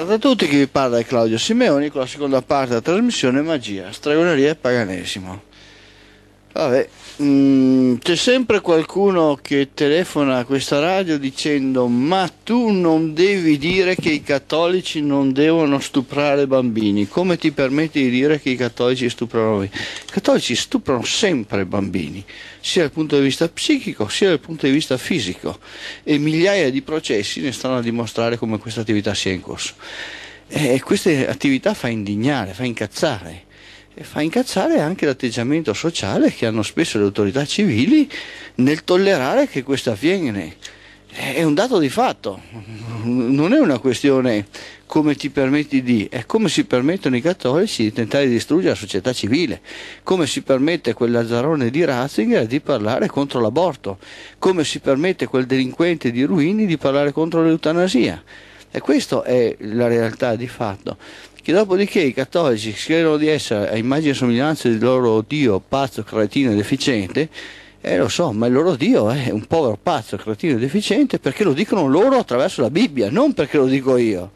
Salve a tutti, chi vi parla è Claudio Simeoni con la seconda parte della trasmissione Magia, Stregoneria e Paganesimo. Vabbè, c'è sempre qualcuno che telefona a questa radio dicendo: ma tu non devi dire che i cattolici non devono stuprare bambini, come ti permetti di dire che i cattolici stuprano bambini? I cattolici stuprano sempre bambini, sia dal punto di vista psichico sia dal punto di vista fisico, e migliaia di processi ne stanno a dimostrare come questa attività sia in corso. E questa attività fa indignare, fa incazzare. E fa incazzare anche l'atteggiamento sociale che hanno spesso le autorità civili nel tollerare che questo avviene. È un dato di fatto, non è una questione come ti permetti di, è come si permettono i cattolici di tentare di distruggere la società civile, come si permette quel Lazzarone di Ratzinger di parlare contro l'aborto, come si permette quel delinquente di Ruini di parlare contro l'eutanasia. E questa è la realtà di fatto. Che dopodiché i cattolici credono di essere a immagine e somiglianza del loro Dio pazzo, cretino e deficiente, lo so, ma il loro Dio è un povero pazzo, cretino e deficiente perché lo dicono loro attraverso la Bibbia, non perché lo dico io.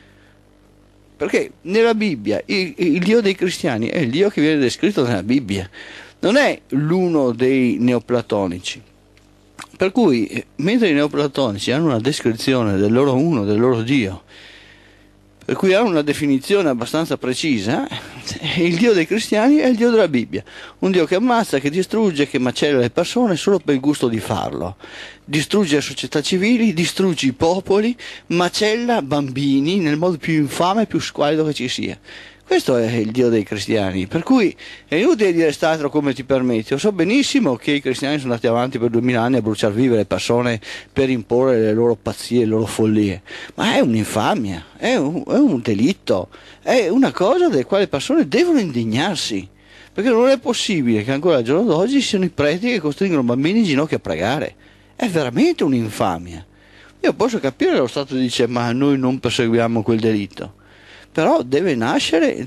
Perché nella Bibbia il Dio dei cristiani è il Dio che viene descritto nella Bibbia, non è l'uno dei neoplatonici. Per cui, mentre i neoplatonici hanno una descrizione del loro uno, del loro Dio, per cui ha una definizione abbastanza precisa, il Dio dei cristiani è il Dio della Bibbia, un Dio che ammazza, che distrugge, che macella le persone solo per il gusto di farlo, distrugge le società civili, distrugge i popoli, macella bambini nel modo più infame e più squallido che ci sia. Questo è il Dio dei cristiani, per cui è inutile dire statelo come ti permetti. Io so benissimo che i cristiani sono andati avanti per 2000 anni a bruciar vive le persone per imporre le loro pazzie, le loro follie, ma è un'infamia, è un delitto, è una cosa delle quali le persone devono indignarsi, perché non è possibile che ancora al giorno d'oggi siano i preti che costringono bambini in ginocchio a pregare. È veramente un'infamia. Io posso capire che lo Stato dice: ma noi non perseguiamo quel delitto. Però deve nascere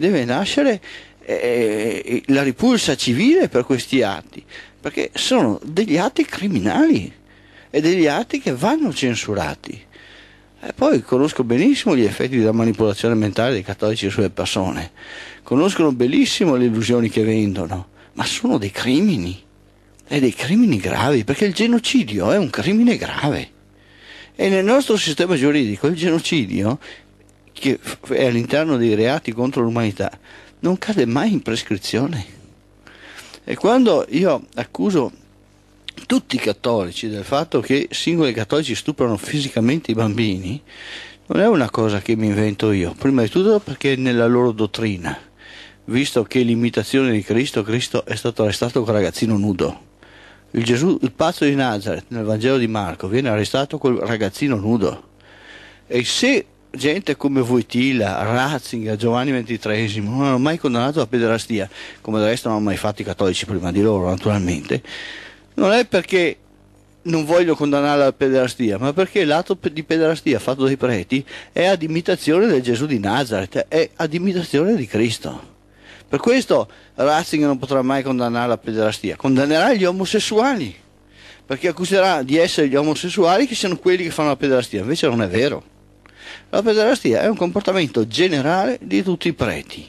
la ripulsa civile per questi atti, perché sono degli atti criminali e degli atti che vanno censurati. E poi conosco benissimo gli effetti della manipolazione mentale dei cattolici sulle persone, conoscono benissimo le illusioni che vendono, ma sono dei crimini, e dei crimini gravi, perché il genocidio è un crimine grave. E nel nostro sistema giuridico il genocidio, che è all'interno dei reati contro l'umanità, non cade mai in prescrizione. E quando io accuso tutti i cattolici del fatto che singoli cattolici stuprano fisicamente i bambini, non è una cosa che mi invento io, prima di tutto perché è nella loro dottrina, visto che l'imitazione di Cristo è stato arrestato con un ragazzino nudo. Il pazzo di Nazareth nel Vangelo di Marco viene arrestato col ragazzino nudo, e se gente come Wojtyla, Ratzinger, Giovanni XXIII non hanno mai condannato la pederastia, come del resto non hanno mai fatto i cattolici prima di loro naturalmente, non è perché non voglio condannare la pederastia, ma perché l'atto di pederastia fatto dai preti è ad imitazione del Gesù di Nazareth, è ad imitazione di Cristo. Per questo Ratzinger non potrà mai condannare la pederastia, condannerà gli omosessuali, perché accuserà di essere gli omosessuali che siano quelli che fanno la pederastia, invece non è vero. La pederastia è un comportamento generale di tutti i preti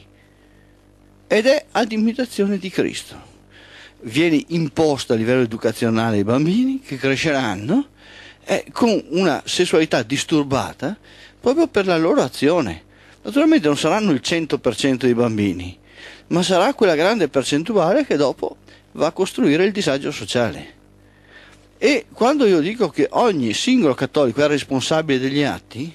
ed è ad imitazione di Cristo. Viene imposta a livello educazionale ai bambini che cresceranno con una sessualità disturbata proprio per la loro azione. Naturalmente non saranno il 100% dei bambini, ma sarà quella grande percentuale che dopo va a costruire il disagio sociale. E quando io dico che ogni singolo cattolico è responsabile degli atti,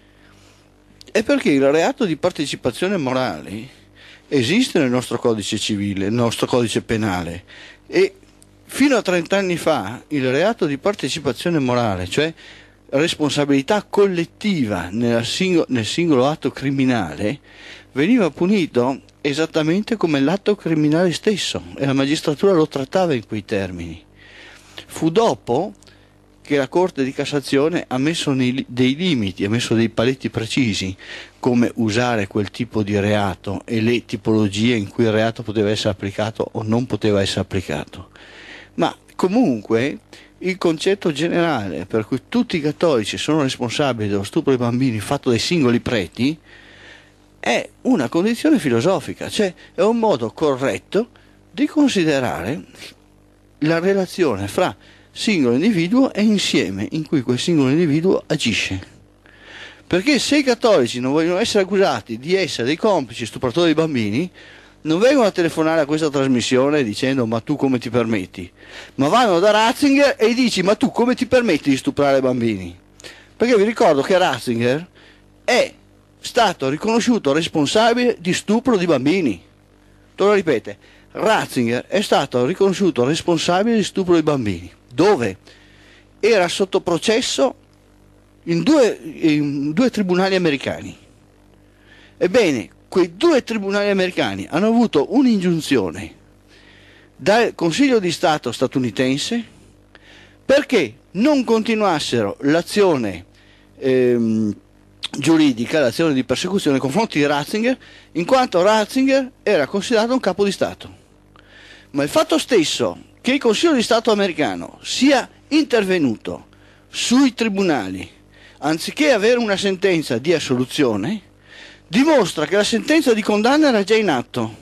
è perché il reato di partecipazione morale esiste nel nostro codice civile, nel nostro codice penale, e fino a 30 anni fa il reato di partecipazione morale, cioè responsabilità collettiva nel singolo atto criminale, veniva punito esattamente come l'atto criminale stesso, e la magistratura lo trattava in quei termini. Fu dopo che la Corte di Cassazione ha messo dei limiti, ha messo dei paletti precisi come usare quel tipo di reato e le tipologie in cui il reato poteva essere applicato o non poteva essere applicato. Ma comunque il concetto generale per cui tutti i cattolici sono responsabili dello stupro dei bambini fatto dai singoli preti è una condizione filosofica, cioè è un modo corretto di considerare la relazione fra singolo individuo e insieme in cui quel singolo individuo agisce. Perché se i cattolici non vogliono essere accusati di essere dei complici stupratori di bambini, non vengono a telefonare a questa trasmissione dicendo ma tu come ti permetti, ma vanno da Ratzinger e gli dici ma tu come ti permetti di stuprare bambini? Perché vi ricordo che Ratzinger è stato riconosciuto responsabile di stupro di bambini. Te lo ripete, Ratzinger è stato riconosciuto responsabile di stupro di bambini. Dove? Era sotto processo in due tribunali americani. Ebbene, quei due tribunali americani hanno avuto un'ingiunzione dal Consiglio di Stato statunitense perché non continuassero l'azione giuridica, l'azione di persecuzione nei confronti di Ratzinger, in quanto Ratzinger era considerato un capo di Stato. Ma il fatto stesso che il Consiglio di Stato americano sia intervenuto sui tribunali anziché avere una sentenza di assoluzione dimostra che la sentenza di condanna era già in atto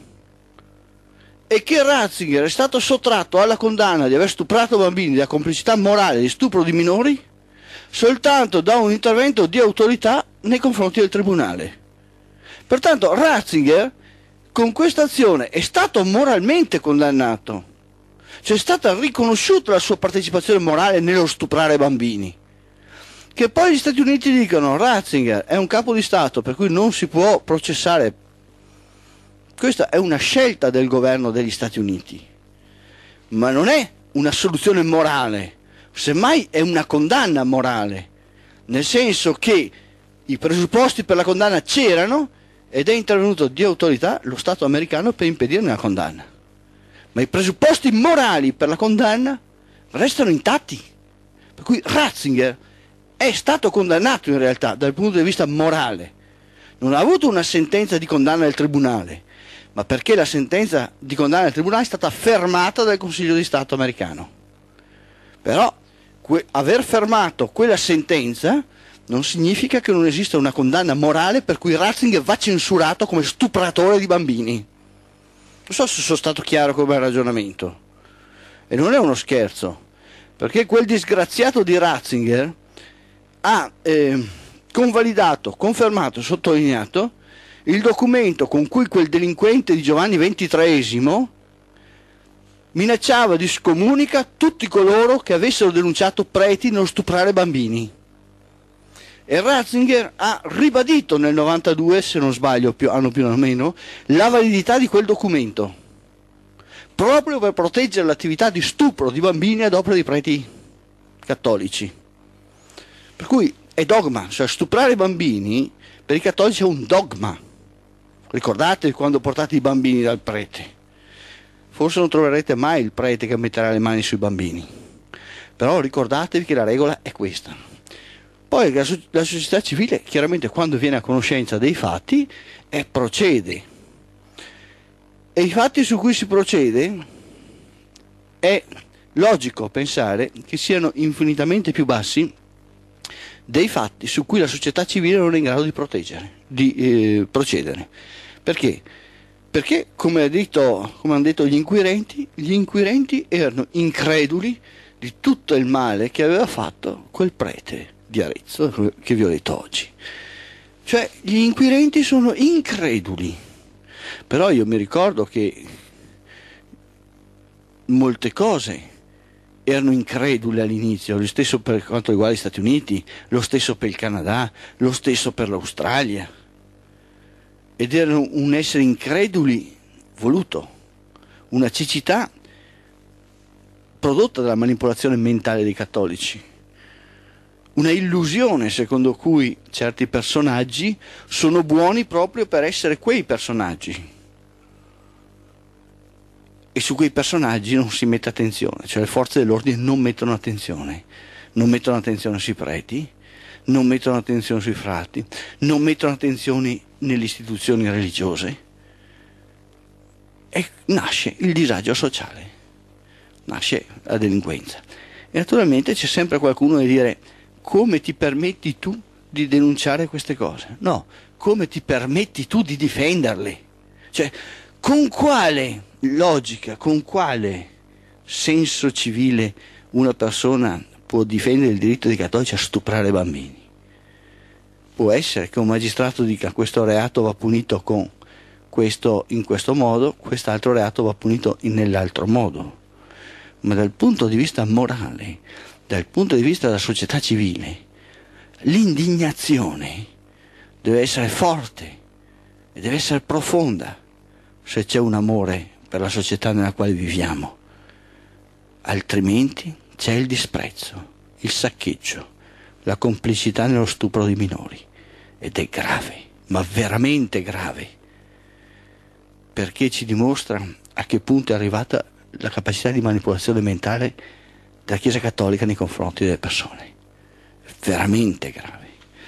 e che Ratzinger è stato sottratto alla condanna di aver stuprato bambini da complicità morale di stupro di minori soltanto da un intervento di autorità nei confronti del tribunale. Pertanto Ratzinger con questa azione è stato moralmente condannato, cioè è stata riconosciuta la sua partecipazione morale nello stuprare bambini. Che poi gli Stati Uniti dicono Ratzinger è un capo di Stato per cui non si può processare, questa è una scelta del governo degli Stati Uniti, ma non è una soluzione morale, semmai è una condanna morale, nel senso che i presupposti per la condanna c'erano ed è intervenuto di autorità lo Stato americano per impedirne la condanna, ma i presupposti morali per la condanna restano intatti, per cui Ratzinger è stato condannato in realtà dal punto di vista morale, non ha avuto una sentenza di condanna del tribunale, ma perché la sentenza di condanna del tribunale è stata fermata dal Consiglio di Stato americano. Però aver fermato quella sentenza non significa che non esista una condanna morale per cui Ratzinger va censurato come stupratore di bambini. Non so se sono stato chiaro come ragionamento. E non è uno scherzo, perché quel disgraziato di Ratzinger ha convalidato, confermato, sottolineato il documento con cui quel delinquente di Giovanni XXIII minacciava di scomunica tutti coloro che avessero denunciato preti nello stuprare bambini. E Ratzinger ha ribadito nel 92, se non sbaglio, anno più o meno, la validità di quel documento, proprio per proteggere l'attività di stupro di bambini ad opera di preti cattolici. Per cui è dogma, cioè stuprare i bambini per i cattolici è un dogma. Ricordate quando portate i bambini dal prete. Forse non troverete mai il prete che metterà le mani sui bambini, però ricordatevi che la regola è questa. Poi la società civile chiaramente quando viene a conoscenza dei fatti procede, e i fatti su cui si procede è logico pensare che siano infinitamente più bassi dei fatti su cui la società civile non è in grado di procedere. Perché? Perché, come hanno detto gli inquirenti erano increduli di tutto il male che aveva fatto quel prete di Arezzo che vi ho detto oggi. Cioè, gli inquirenti sono increduli. Però io mi ricordo che molte cose erano increduli all'inizio, lo stesso per quanto riguarda gli Stati Uniti, lo stesso per il Canada, lo stesso per l'Australia. Ed erano un essere increduli voluto, una cecità prodotta dalla manipolazione mentale dei cattolici, una illusione secondo cui certi personaggi sono buoni proprio per essere quei personaggi, e su quei personaggi non si mette attenzione, cioè le forze dell'ordine non mettono attenzione sui preti, non mettono attenzione sui frati, non mettono attenzione nelle istituzioni religiose, e nasce il disagio sociale, nasce la delinquenza. E naturalmente c'è sempre qualcuno che dire: come ti permetti tu di denunciare queste cose? No, come ti permetti tu di difenderle? Cioè, con quale logica, con quale senso civile una persona può difendere il diritto dei cattolici a stuprare bambini? Può essere che un magistrato dica: questo reato va punito con questo in questo modo, quest'altro reato va punito nell'altro modo. Ma dal punto di vista morale, dal punto di vista della società civile, l'indignazione deve essere forte e deve essere profonda se c'è un amore per la società nella quale viviamo. Altrimenti c'è il disprezzo, il saccheggio, la complicità nello stupro di minori. Ed è grave, ma veramente grave, perché ci dimostra a che punto è arrivata la capacità di manipolazione mentale della Chiesa Cattolica nei confronti delle persone. È veramente grave.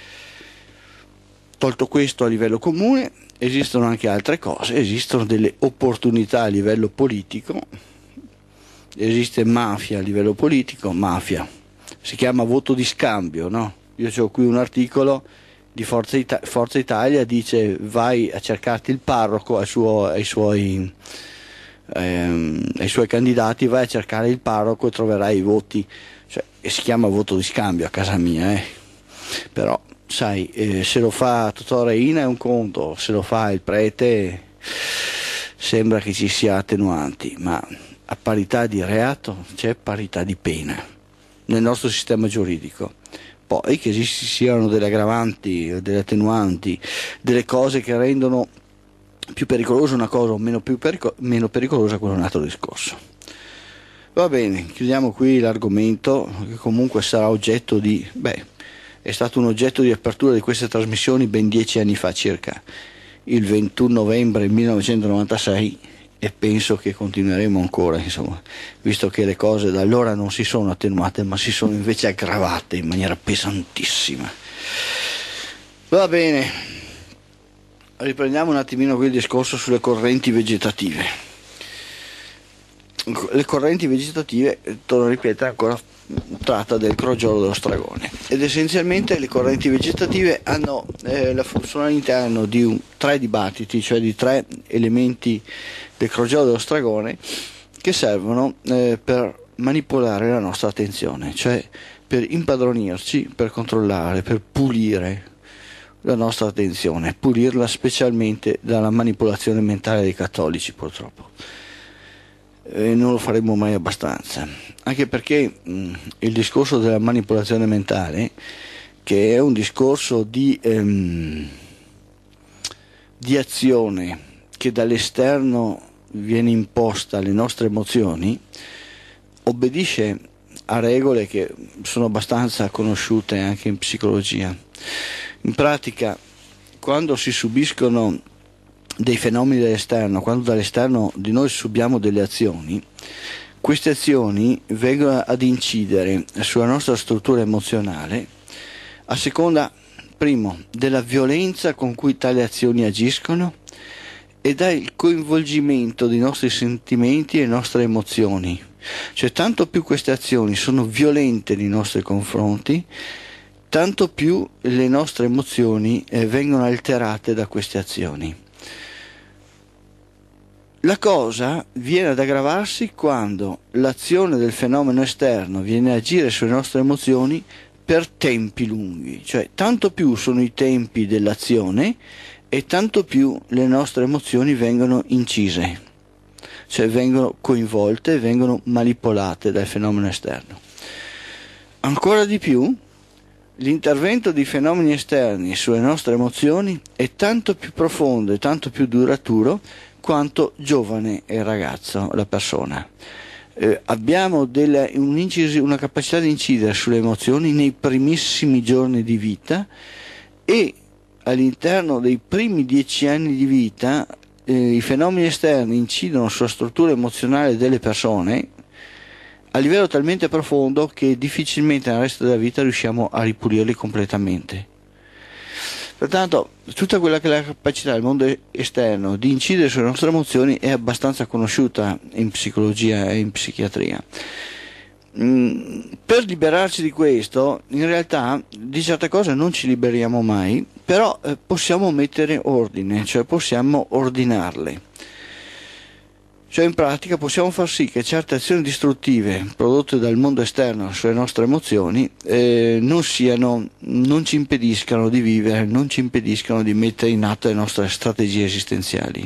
Tolto questo a livello comune, esistono anche altre cose, esistono delle opportunità a livello politico, esiste mafia a livello politico, mafia, si chiama voto di scambio, no? Io ho qui un articolo di Forza Italia, dice: vai a cercarti il parroco ai suoi candidati, vai a cercare il parroco e troverai i voti, cioè, e si chiama voto di scambio a casa mia, però sai, se lo fa Totò Reina è un conto, se lo fa il prete sembra che ci sia attenuanti, ma a parità di reato c'è parità di pena nel nostro sistema giuridico. Poi che ci siano delle aggravanti, delle attenuanti, delle cose che rendono più pericolosa una cosa o meno pericolosa, quello è un altro discorso. Va bene, chiudiamo qui l'argomento, che comunque sarà oggetto di, è stato un oggetto di apertura di queste trasmissioni ben 10 anni fa circa, il 21 novembre 1996, e penso che continueremo ancora, insomma, visto che le cose da allora non si sono attenuate ma si sono invece aggravate in maniera pesantissima. Va bene, riprendiamo un attimino qui il discorso sulle correnti vegetative. Le correnti vegetative, torno a ripetere ancora, tratta del crogiolo dello stragone, ed essenzialmente le correnti vegetative hanno sono all'interno di tre dibattiti, cioè di tre elementi del crogiolo dello stragone che servono per manipolare la nostra attenzione, cioè per impadronirci, per controllare, per pulire la nostra attenzione, pulirla specialmente dalla manipolazione mentale dei cattolici, purtroppo. Non lo faremo mai abbastanza, anche perché il discorso della manipolazione mentale, che è un discorso di azione che dall'esterno viene imposta alle nostre emozioni, obbedisce a regole che sono abbastanza conosciute anche in psicologia. In pratica, quando si subiscono dei fenomeni dall'esterno, quando dall'esterno di noi subiamo delle azioni, queste azioni vengono ad incidere sulla nostra struttura emozionale a seconda, primo, della violenza con cui tali azioni agiscono e dal coinvolgimento dei nostri sentimenti e nostre emozioni. Cioè, tanto più queste azioni sono violente nei nostri confronti, tanto più le nostre emozioni vengono alterate da queste azioni. La cosa viene ad aggravarsi quando l'azione del fenomeno esterno viene a agire sulle nostre emozioni per tempi lunghi, cioè tanto più sono i tempi dell'azione e tanto più le nostre emozioni vengono incise, cioè vengono coinvolte, vengono manipolate dal fenomeno esterno. Ancora di più, l'intervento di fenomeni esterni sulle nostre emozioni è tanto più profondo e tanto più duraturo quanto giovane è il ragazzo, la persona. Abbiamo una capacità di incidere sulle emozioni nei primissimi giorni di vita, e all'interno dei primi 10 anni di vita i fenomeni esterni incidono sulla struttura emozionale delle persone a livello talmente profondo che difficilmente nel resto della vita riusciamo a ripulirli completamente. Pertanto tutta quella che è la capacità del mondo esterno di incidere sulle nostre emozioni è abbastanza conosciuta in psicologia e in psichiatria. Per liberarci di questo, in realtà di certe cose non ci liberiamo mai, però possiamo mettere ordine, cioè possiamo ordinarle. Cioè in pratica possiamo far sì che certe azioni distruttive prodotte dal mondo esterno sulle nostre emozioni non ci impediscano di vivere, non ci impediscano di mettere in atto le nostre strategie esistenziali.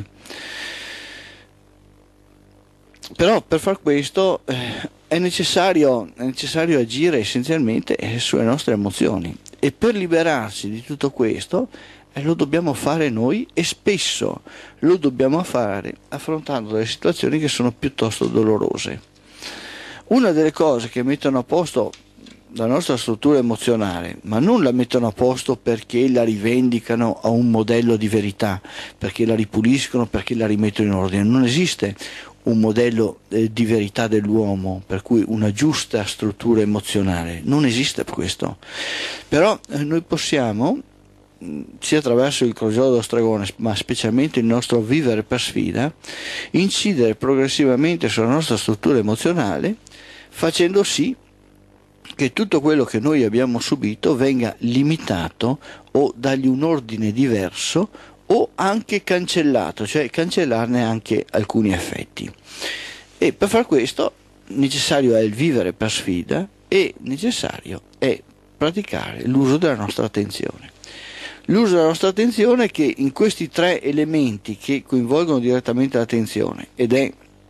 Però per far questo è necessario agire essenzialmente sulle nostre emozioni, e per liberarci di tutto questo lo dobbiamo fare noi, e spesso lo dobbiamo fare affrontando delle situazioni che sono piuttosto dolorose. Una delle cose che mettono a posto la nostra struttura emozionale, ma non la mettono a posto perché la rivendicano a un modello di verità, perché la ripuliscono, perché la rimettono in ordine. Non esiste un modello di verità dell'uomo, per cui una giusta struttura emozionale. Non esiste questo. Però noi possiamo, sia attraverso il crogiolo dello stregone, ma specialmente il nostro vivere per sfida, incidere progressivamente sulla nostra struttura emozionale, facendo sì che tutto quello che noi abbiamo subito venga limitato o dargli un ordine diverso, o anche cancellato, cioè cancellarne anche alcuni effetti. E per far questo necessario è il vivere per sfida, e necessario è praticare l'uso della nostra attenzione. L'uso della nostra attenzione, che in questi tre elementi che coinvolgono direttamente l'attenzione, ed è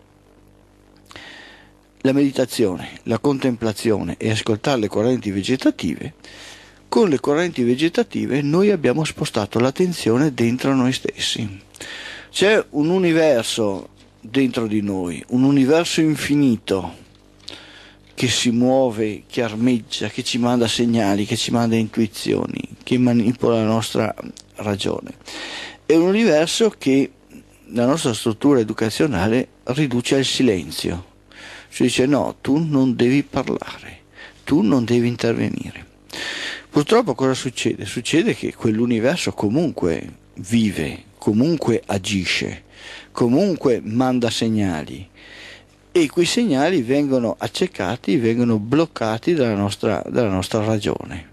la meditazione, la contemplazione e ascoltare le correnti vegetative. Con le correnti vegetative noi abbiamo spostato l'attenzione dentro noi stessi. C'è un universo dentro di noi, un universo infinito che si muove, che armeggia, che ci manda segnali, che ci manda intuizioni, che manipola la nostra ragione. È un universo che la nostra struttura educazionale riduce al silenzio. Ci dice: no, tu non devi parlare, tu non devi intervenire. Purtroppo cosa succede? Succede che quell'universo comunque vive, comunque agisce, comunque manda segnali, e quei segnali vengono accecati, vengono bloccati dalla nostra ragione.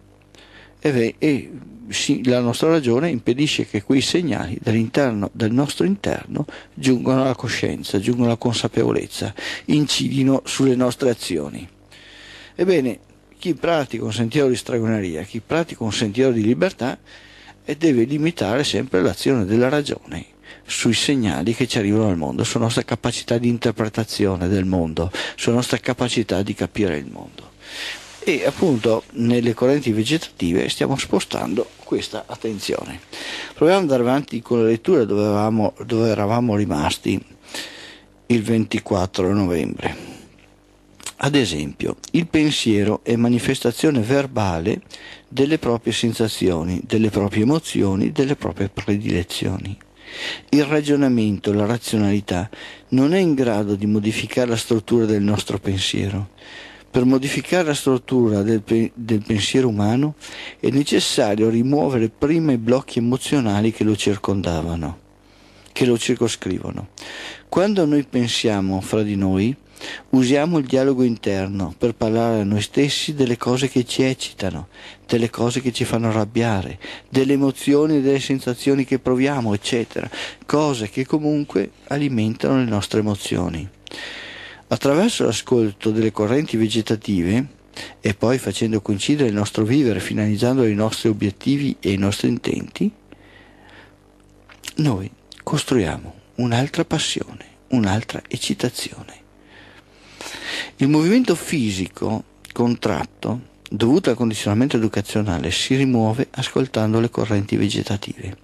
La nostra ragione impedisce che quei segnali dall'interno del nostro interno giungano alla coscienza, giungano alla consapevolezza, incidino sulle nostre azioni. Ebbene, chi pratica un sentiero di stregoneria, chi pratica un sentiero di libertà, deve limitare sempre l'azione della ragione sui segnali che ci arrivano dal mondo, sulla nostra capacità di interpretazione del mondo, sulla nostra capacità di capire il mondo. E appunto nelle correnti vegetative stiamo spostando questa attenzione. Proviamo ad andare avanti con la lettura dove eravamo rimasti il 24 novembre. Ad esempio, il pensiero è manifestazione verbale delle proprie sensazioni, delle proprie emozioni, delle proprie predilezioni. Il ragionamento, la razionalità, non è in grado di modificare la struttura del nostro pensiero. Per modificare la struttura del pensiero umano è necessario rimuovere prima i blocchi emozionali che lo circondavano, che lo circoscrivono. Quando noi pensiamo fra di noi, usiamo il dialogo interno per parlare a noi stessi delle cose che ci eccitano, delle cose che ci fanno arrabbiare, delle emozioni e delle sensazioni che proviamo, eccetera, cose che comunque alimentano le nostre emozioni. Attraverso l'ascolto delle correnti vegetative, e poi facendo coincidere il nostro vivere, finalizzando i nostri obiettivi e i nostri intenti, noi costruiamo un'altra passione, un'altra eccitazione. Il movimento fisico contratto, dovuto al condizionamento educazionale, si rimuove ascoltando le correnti vegetative.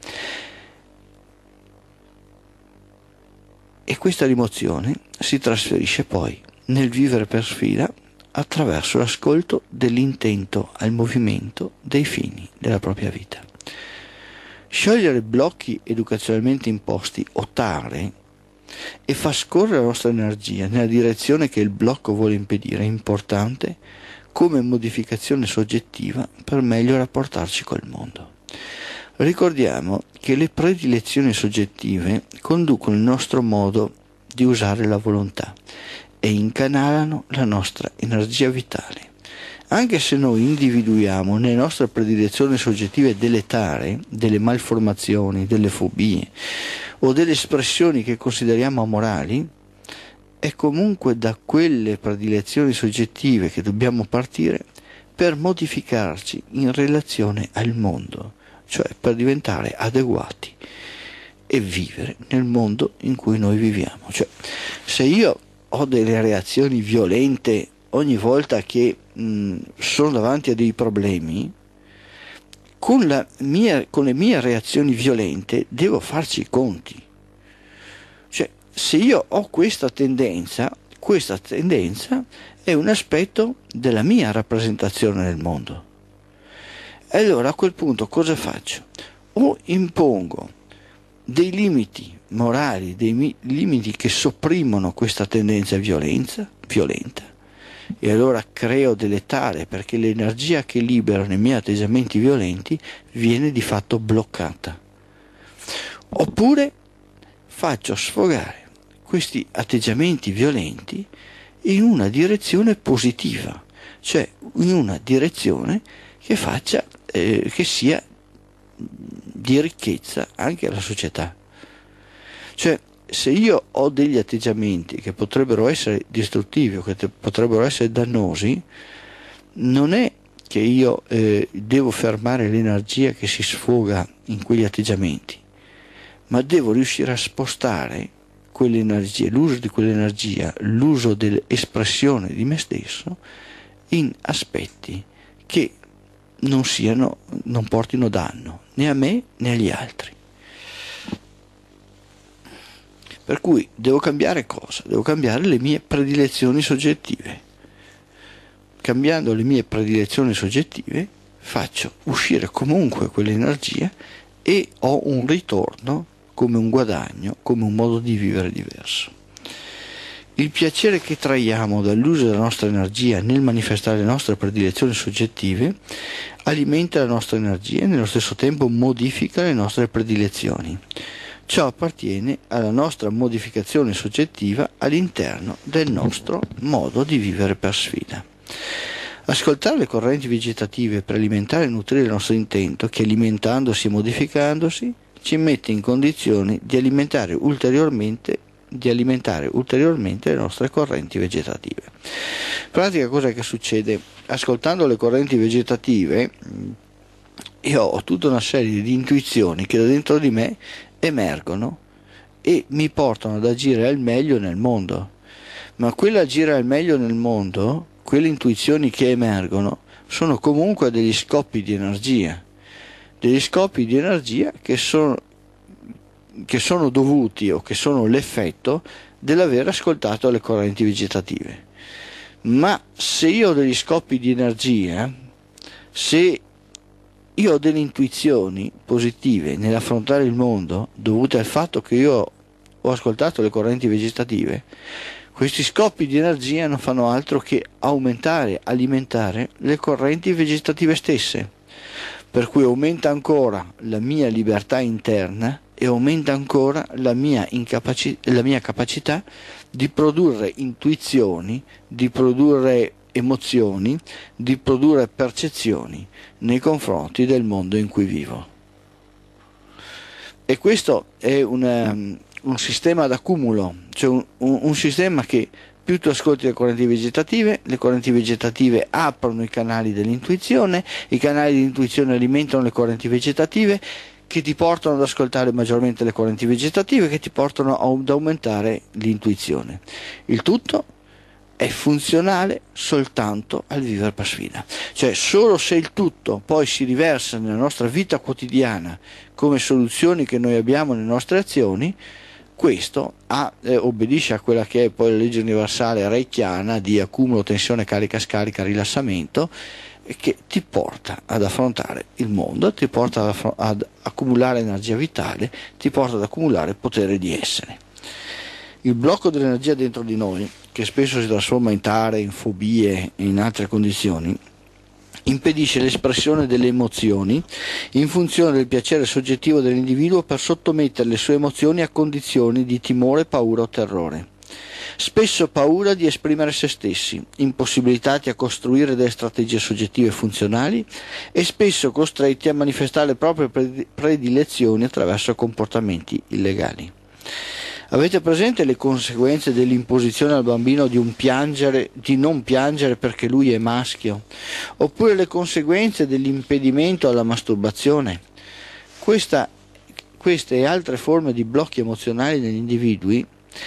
E questa rimozione si trasferisce poi nel vivere per sfida attraverso l'ascolto dell'intento al movimento dei fini della propria vita. Sciogliere blocchi educazionalmente imposti o tare e far scorrere la nostra energia nella direzione che il blocco vuole impedire è importante come modificazione soggettiva per meglio rapportarci col mondo. Ricordiamo che le predilezioni soggettive conducono il nostro modo di usare la volontà e incanalano la nostra energia vitale. Anche se noi individuiamo nelle nostre predilezioni soggettive delle tare, delle malformazioni, delle fobie o delle espressioni che consideriamo amorali, è comunque da quelle predilezioni soggettive che dobbiamo partire per modificarci in relazione al mondo, cioè per diventare adeguati e vivere nel mondo in cui noi viviamo. Cioè, se io ho delle reazioni violente ogni volta che sono davanti a dei problemi, con le mie reazioni violente devo farci i conti. Cioè, se io ho questa tendenza è un aspetto della mia rappresentazione nel mondo. E allora a quel punto cosa faccio? O impongo dei limiti morali, dei limiti che sopprimono questa tendenza violenta, e allora creo delle tare perché l'energia che libero nei miei atteggiamenti violenti viene di fatto bloccata. Oppure faccio sfogare questi atteggiamenti violenti in una direzione positiva, cioè in una direzione che faccia che sia di ricchezza anche alla società. Cioè, se io ho degli atteggiamenti che potrebbero essere distruttivi o che potrebbero essere dannosi, non è che io devo fermare l'energia che si sfoga in quegli atteggiamenti, ma devo riuscire a spostare quell'energia, l'uso di quell'energia, l'uso dell'espressione di me stesso in aspetti che non portino danno né a me né agli altri. Per cui devo cambiare cosa? Devo cambiare le mie predilezioni soggettive. Cambiando le mie predilezioni soggettive faccio uscire comunque quell'energia e ho un ritorno come un guadagno, come un modo di vivere diverso. Il piacere che traiamo dall'uso della nostra energia nel manifestare le nostre predilezioni soggettive alimenta la nostra energia e nello stesso tempo modifica le nostre predilezioni. Ciò appartiene alla nostra modificazione soggettiva all'interno del nostro modo di vivere per sfida. Ascoltare le correnti vegetative per alimentare e nutrire il nostro intento, che alimentandosi e modificandosi ci mette in condizioni di alimentare ulteriormente le nostre correnti vegetative. In pratica cosa che succede? Ascoltando le correnti vegetative io ho tutta una serie di intuizioni che da dentro di me emergono e mi portano ad agire al meglio nel mondo. Ma quell'agire al meglio nel mondo, quelle intuizioni che emergono, sono comunque degli scoppi di energia che sono dovuti o che sono l'effetto dell'aver ascoltato le correnti vegetative. Ma se io ho degli scoppi di energia, se io ho delle intuizioni positive nell'affrontare il mondo dovute al fatto che io ho ascoltato le correnti vegetative, questi scoppi di energia non fanno altro che aumentare, alimentare le correnti vegetative stesse, per cui aumenta ancora la mia libertà interna e aumenta ancora la mia capacità di produrre intuizioni, di produrre emozioni, di produrre percezioni nei confronti del mondo in cui vivo. E questo è un sistema d'accumulo, cioè un sistema che più tu ascolti le correnti vegetative aprono i canali dell'intuizione, i canali di intuizione alimentano le correnti vegetative che ti portano ad ascoltare maggiormente le correnti vegetative, che ti portano ad aumentare l'intuizione. Il tutto è funzionale soltanto al vivere per sfida. Cioè solo se il tutto poi si riversa nella nostra vita quotidiana come soluzioni che noi abbiamo nelle nostre azioni, questo obbedisce a quella che è poi la legge universale reichiana di accumulo, tensione, carica, scarica, rilassamento, che ti porta ad affrontare il mondo, ti porta ad accumulare energia vitale, ti porta ad accumulare potere di essere. Il blocco dell'energia dentro di noi, che spesso si trasforma in tare, in fobie e in altre condizioni, impedisce l'espressione delle emozioni in funzione del piacere soggettivo dell'individuo per sottomettere le sue emozioni a condizioni di timore, paura o terrore. spesso paura di esprimere se stessi, impossibilitati a costruire delle strategie soggettive funzionali e spesso costretti a manifestare le proprie predilezioni attraverso comportamenti illegali. Avete presente le conseguenze dell'imposizione al bambino di non piangere perché lui è maschio? Oppure le conseguenze dell'impedimento alla masturbazione? Queste e altre forme di blocchi emozionali negli individui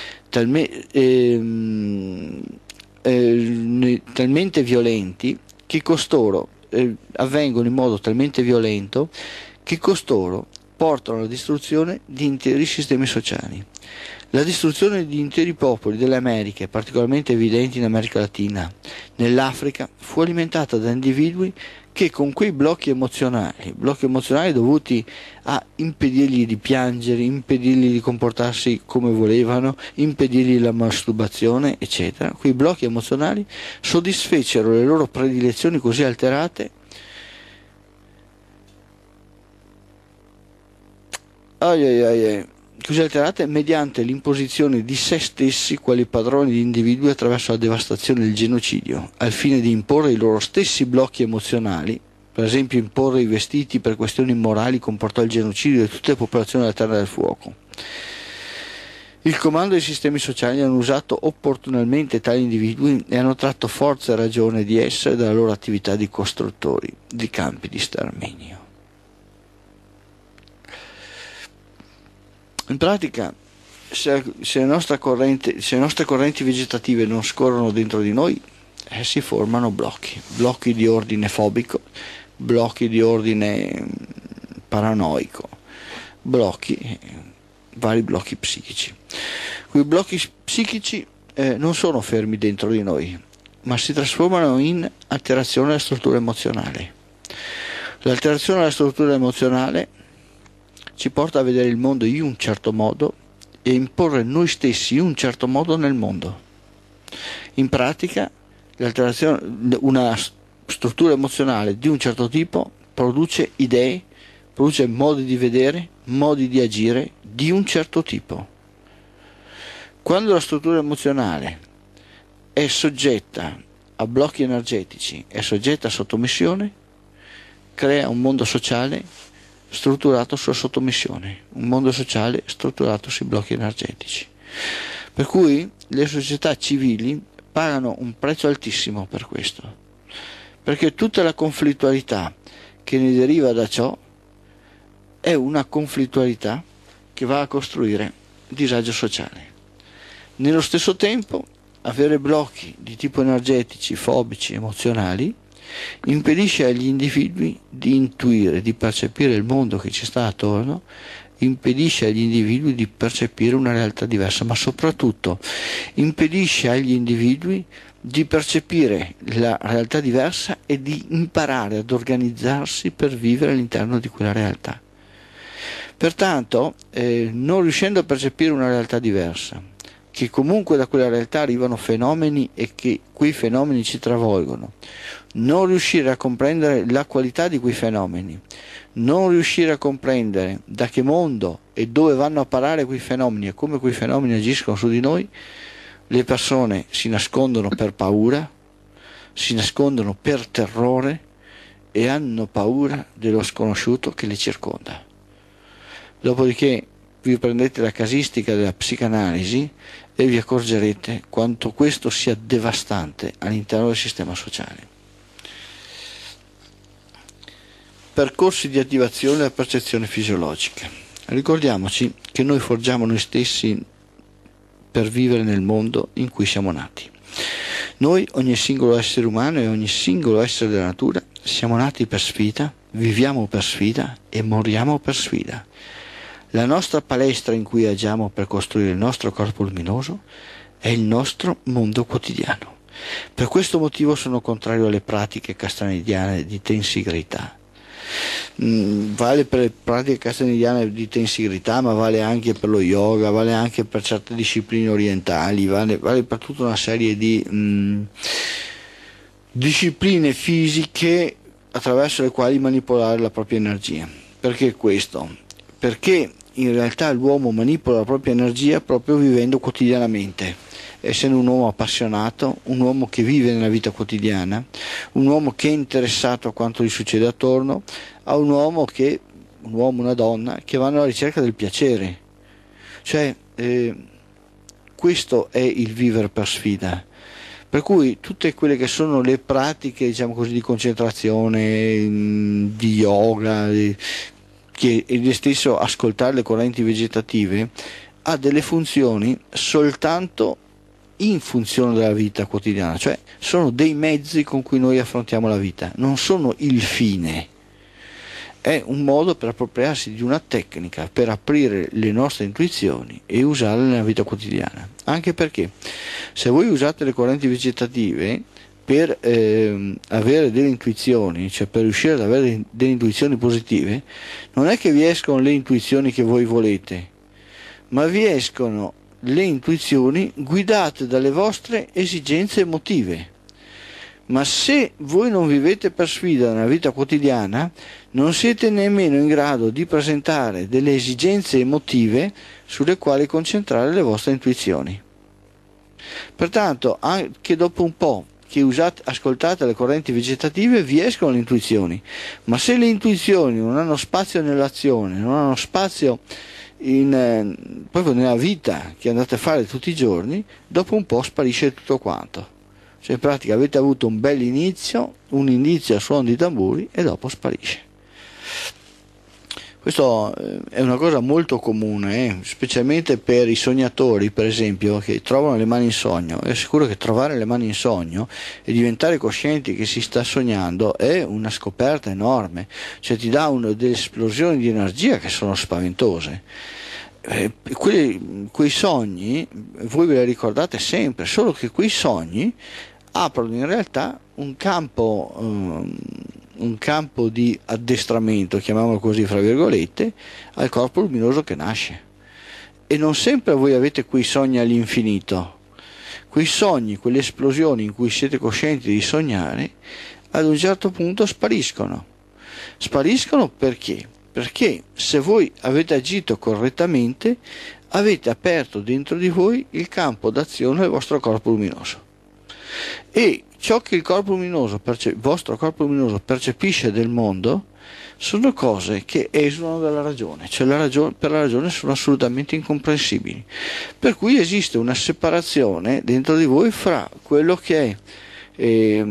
talmente violenti che costoro avvengono in modo talmente violento che costoro portano alla distruzione di interi sistemi sociali. La distruzione di interi popoli delle Americhe, particolarmente evidenti in America Latina, nell'Africa, fu alimentata da individui che con quei blocchi emozionali dovuti a impedirgli di piangere, impedirgli di comportarsi come volevano, impedirgli la masturbazione, eccetera, quei blocchi emozionali soddisfecero le loro predilezioni così alterate mediante l'imposizione di se stessi quali padroni di individui attraverso la devastazione e il genocidio, al fine di imporre i loro stessi blocchi emozionali. Per esempio, imporre i vestiti per questioni morali comportò il genocidio di tutte le popolazioni della Terra del Fuoco. Il comando dei sistemi sociali hanno usato opportunamente tali individui e hanno tratto forza e ragione di essere dalla loro attività di costruttori di campi di sterminio. In pratica, se le nostre correnti vegetative non scorrono dentro di noi, si formano blocchi di ordine fobico, blocchi di ordine paranoico, vari blocchi psichici. Quei blocchi psichici non sono fermi dentro di noi, ma si trasformano in alterazione della struttura emozionale. L'alterazione della struttura emozionale ci porta a vedere il mondo in un certo modo e imporre noi stessi in un certo modo nel mondo. In pratica, una struttura emozionale di un certo tipo produce idee, produce modi di vedere, modi di agire di un certo tipo. Quando la struttura emozionale è soggetta a blocchi energetici, è soggetta a sottomissione, crea un mondo sociale strutturato sulla sottomissione, un mondo sociale strutturato sui blocchi energetici. Per cui le società civili pagano un prezzo altissimo per questo, perché tutta la conflittualità che ne deriva da ciò è una conflittualità che va a costruire disagio sociale. Nello stesso tempo, avere blocchi di tipo energetici, fobici, emozionali, impedisce agli individui di intuire, di percepire il mondo che ci sta attorno, impedisce agli individui di percepire una realtà diversa, ma soprattutto impedisce agli individui di percepire la realtà diversa e di imparare ad organizzarsi per vivere all'interno di quella realtà. Pertanto, non riuscendo a percepire una realtà diversa, che comunque da quella realtà arrivano fenomeni e che quei fenomeni ci travolgono, non riuscire a comprendere la qualità di quei fenomeni, non riuscire a comprendere da che mondo e dove vanno a parare quei fenomeni e come quei fenomeni agiscono su di noi, le persone si nascondono per paura, si nascondono per terrore e hanno paura dello sconosciuto che le circonda. Dopodiché vi prendete la casistica della psicanalisi e vi accorgerete quanto questo sia devastante all'interno del sistema sociale. Percorsi di attivazione della percezione fisiologica. Ricordiamoci che noi forgiamo noi stessi per vivere nel mondo in cui siamo nati. Noi, ogni singolo essere umano e ogni singolo essere della natura, siamo nati per sfida, viviamo per sfida e moriamo per sfida. La nostra palestra in cui agiamo per costruire il nostro corpo luminoso è il nostro mondo quotidiano. Per questo motivo sono contrario alle pratiche castanediane di tensigrità. Vale per le pratiche castanediane di tensigrità, ma vale anche per lo yoga, vale anche per certe discipline orientali, vale per tutta una serie di discipline fisiche attraverso le quali manipolare la propria energia. Perché questo? Perché in realtà l'uomo manipola la propria energia proprio vivendo quotidianamente. essendo un uomo appassionato, un uomo che vive nella vita quotidiana, un uomo che è interessato a quanto gli succede attorno, a un uomo, una donna, che vanno alla ricerca del piacere. Cioè, questo è il vivere per sfida. Per cui tutte quelle che sono le pratiche, diciamo così, di concentrazione, di yoga, e stesso ascoltare le correnti vegetative, ha delle funzioni soltanto in funzione della vita quotidiana, cioè sono dei mezzi con cui noi affrontiamo la vita, non sono il fine. È un modo per appropriarsi di una tecnica per aprire le nostre intuizioni e usarle nella vita quotidiana. Anche perché se voi usate le correnti vegetative per avere delle intuizioni, cioè per riuscire ad avere delle intuizioni positive, non è che vi escono le intuizioni che voi volete, ma vi escono le intuizioni guidate dalle vostre esigenze emotive. Ma se voi non vivete per sfida nella vita quotidiana, non siete nemmeno in grado di presentare delle esigenze emotive sulle quali concentrare le vostre intuizioni. Pertanto, anche dopo un po' che ascoltate le correnti vegetative, vi escono le intuizioni, ma se le intuizioni non hanno spazio nell'azione, non hanno spazio proprio nella vita che andate a fare tutti i giorni, dopo un po' sparisce tutto quanto. Cioè in pratica avete avuto un bel inizio, un indizio a suono di tamburi e dopo sparisce. Questo è una cosa molto comune, specialmente per i sognatori, per esempio, che trovano le mani in sogno. È sicuro che trovare le mani in sogno e diventare coscienti che si sta sognando è una scoperta enorme, cioè ti dà delle esplosioni di energia che sono spaventose. Quei sogni voi ve li ricordate sempre, solo che quei sogni aprono in realtà un campo di addestramento, chiamiamolo così fra virgolette, al corpo luminoso che nasce. E non sempre voi avete quei sogni all'infinito. Quei sogni, quelle esplosioni in cui siete coscienti di sognare, ad un certo punto spariscono. Spariscono perché? Perché se voi avete agito correttamente, avete aperto dentro di voi il campo d'azione del vostro corpo luminoso. E ciò che il vostro corpo luminoso percepisce del mondo sono cose che esulano dalla ragione, cioè per la ragione sono assolutamente incomprensibili. Per cui esiste una separazione dentro di voi fra quello che è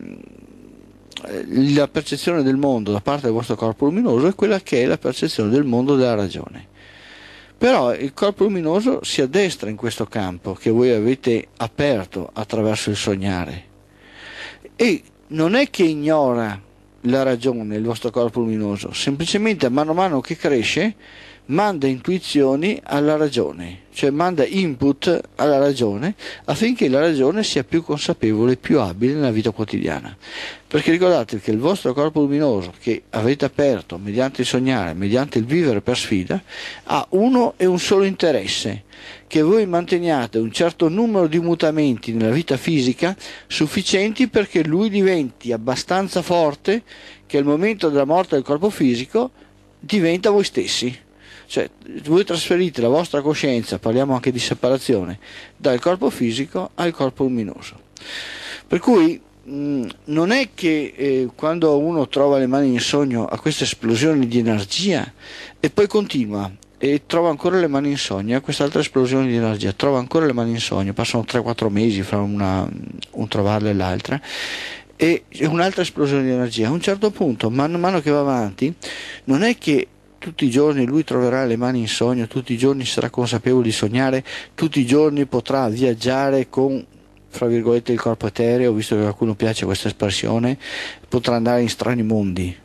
la percezione del mondo da parte del vostro corpo luminoso e quella che è la percezione del mondo della ragione. Però il corpo luminoso si addestra in questo campo che voi avete aperto attraverso il sognare, e non è che ignora la ragione il vostro corpo luminoso, semplicemente man mano che cresce manda intuizioni alla ragione, cioè manda input alla ragione affinché la ragione sia più consapevole, più abile nella vita quotidiana. Perché ricordatevi che il vostro corpo luminoso che avete aperto mediante il sognare, mediante il vivere per sfida, ha uno e un solo interesse: che voi manteniate un certo numero di mutamenti nella vita fisica sufficienti perché lui diventi abbastanza forte che al momento della morte del corpo fisico diventa voi stessi. Cioè voi trasferite la vostra coscienza, parliamo anche di separazione, dal corpo fisico al corpo luminoso. Per cui non è che quando uno trova le mani in sogno ha queste esplosioni di energia e poi continua e trova ancora le mani in sogno, ha quest'altra esplosione di energia, trova ancora le mani in sogno, passano 3-4 mesi fra un trovarla e l'altra, e un'altra esplosione di energia. A un certo punto, man mano che va avanti, non è che tutti i giorni lui troverà le mani in sogno, tutti i giorni sarà consapevole di sognare, tutti i giorni potrà viaggiare con, fra virgolette, il corpo etereo, visto che a qualcuno piace questa espressione, potrà andare in strani mondi.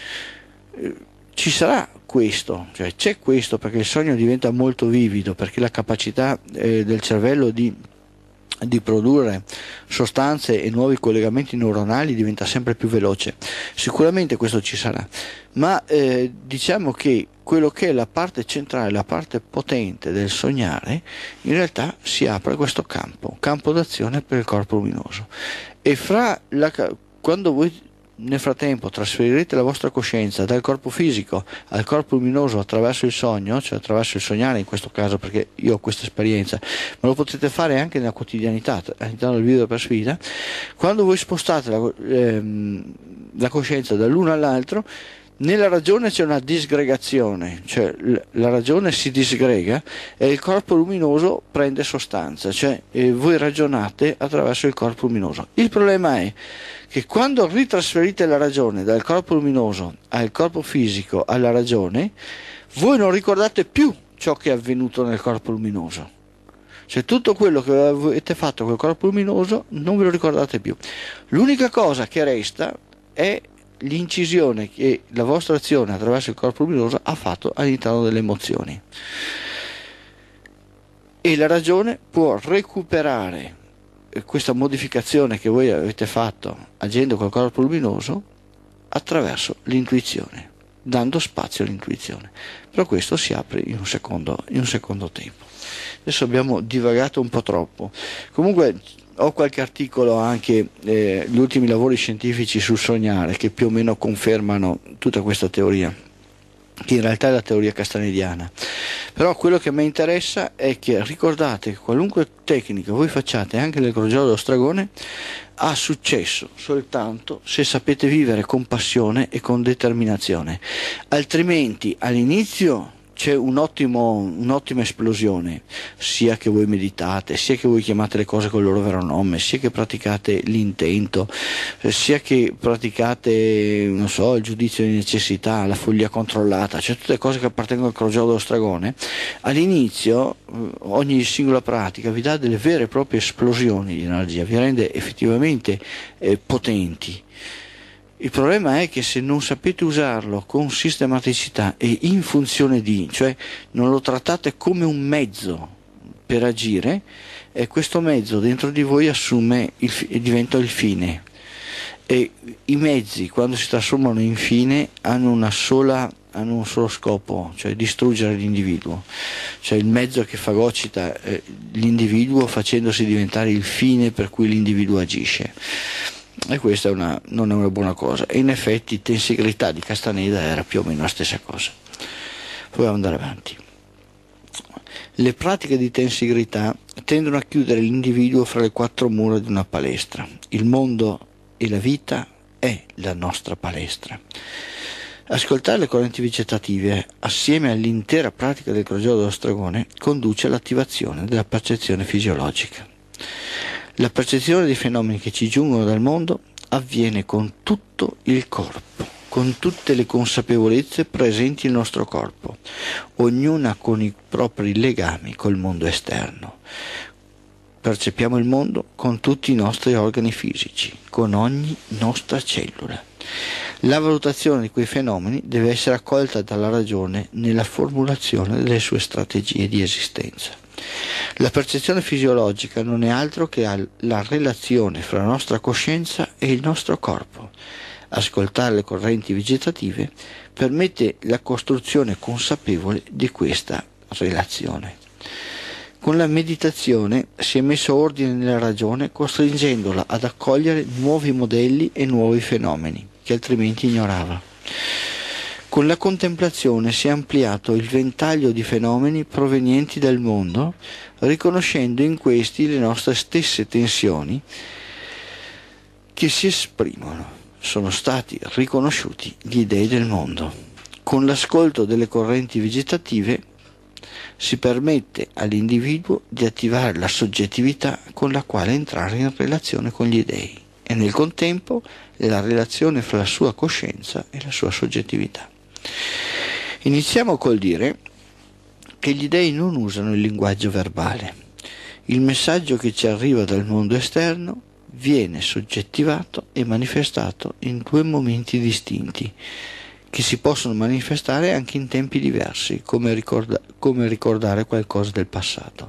Ci sarà questo, cioè c'è questo, perché il sogno diventa molto vivido, perché la capacità del cervello di produrre sostanze e nuovi collegamenti neuronali diventa sempre più veloce. Sicuramente questo ci sarà, ma diciamo che quello che è la parte centrale, la parte potente del sognare, in realtà si apre questo campo d'azione per il corpo luminoso. E quando voi nel frattempo trasferirete la vostra coscienza dal corpo fisico al corpo luminoso attraverso il sogno, cioè attraverso il sognare in questo caso, perché io ho questa esperienza, ma lo potete fare anche nella quotidianità all'interno del video per sfida. Quando voi spostate la coscienza dall'uno all'altro, nella ragione c'è una disgregazione, cioè la ragione si disgrega e il corpo luminoso prende sostanza, cioè voi ragionate attraverso il corpo luminoso. Il problema è che quando ritrasferite la ragione dal corpo luminoso al corpo fisico, alla ragione, voi non ricordate più ciò che è avvenuto nel corpo luminoso. Cioè tutto quello che avete fatto col corpo luminoso non ve lo ricordate più. L'unica cosa che resta è l'incisione che la vostra azione attraverso il corpo luminoso ha fatto all'interno delle emozioni, e la ragione può recuperare questa modificazione che voi avete fatto agendo col corpo luminoso attraverso l'intuizione, dando spazio all'intuizione. Però questo si apre in un secondo tempo. Adesso abbiamo divagato un po' troppo. Comunque ho qualche articolo anche, gli ultimi lavori scientifici sul sognare, che più o meno confermano tutta questa teoria, che in realtà è la teoria castanediana. Però quello che a me interessa è che ricordate che qualunque tecnica voi facciate, anche nel crogiolo dello stragone, ha successo soltanto se sapete vivere con passione e con determinazione. Altrimenti all'inizio c'è un'ottima esplosione, sia che voi meditate, sia che voi chiamate le cose col loro vero nome, sia che praticate l'intento, sia che praticate, non so, il giudizio di necessità, la follia controllata, cioè tutte le cose che appartengono al crogiolo dello stragone. All'inizio ogni singola pratica vi dà delle vere e proprie esplosioni di energia, vi rende effettivamente potenti. Il problema è che se non sapete usarlo con sistematicità e in funzione di, cioè non lo trattate come un mezzo per agire, questo mezzo dentro di voi assume diventa il fine, e i mezzi, quando si trasformano in fine, hanno un solo scopo, cioè distruggere l'individuo, cioè il mezzo che fagocita l'individuo facendosi diventare il fine per cui l'individuo agisce. E questa non è una buona cosa, e in effetti Tensegrità di Castaneda era più o meno la stessa cosa. Proviamo ad andare avanti. Le pratiche di Tensegrità tendono a chiudere l'individuo fra le quattro mura di una palestra. Il mondo e la vita è la nostra palestra. Ascoltare le correnti vegetative assieme all'intera pratica del crogiolo dello stragone conduce all'attivazione della percezione fisiologica. La percezione dei fenomeni che ci giungono dal mondo avviene con tutto il corpo, con tutte le consapevolezze presenti nel nostro corpo, ognuna con i propri legami col mondo esterno. Percepiamo il mondo con tutti i nostri organi fisici, con ogni nostra cellula. La valutazione di quei fenomeni deve essere accolta dalla ragione nella formulazione delle sue strategie di esistenza. La percezione fisiologica non è altro che la relazione fra la nostra coscienza e il nostro corpo. Ascoltare le correnti vegetative permette la costruzione consapevole di questa relazione. Con la meditazione si è messo ordine nella ragione, costringendola ad accogliere nuovi modelli e nuovi fenomeni che altrimenti ignorava. Con la contemplazione si è ampliato il ventaglio di fenomeni provenienti dal mondo, riconoscendo in questi le nostre stesse tensioni che si esprimono. Sono stati riconosciuti gli dei del mondo. Con l'ascolto delle correnti vegetative si permette all'individuo di attivare la soggettività con la quale entrare in relazione con gli dei, e nel contempo la relazione fra la sua coscienza e la sua soggettività. Iniziamo col dire che gli dei non usano il linguaggio verbale. Il messaggio che ci arriva dal mondo esterno viene soggettivato e manifestato in due momenti distinti, che si possono manifestare anche in tempi diversi, come ricordare qualcosa del passato.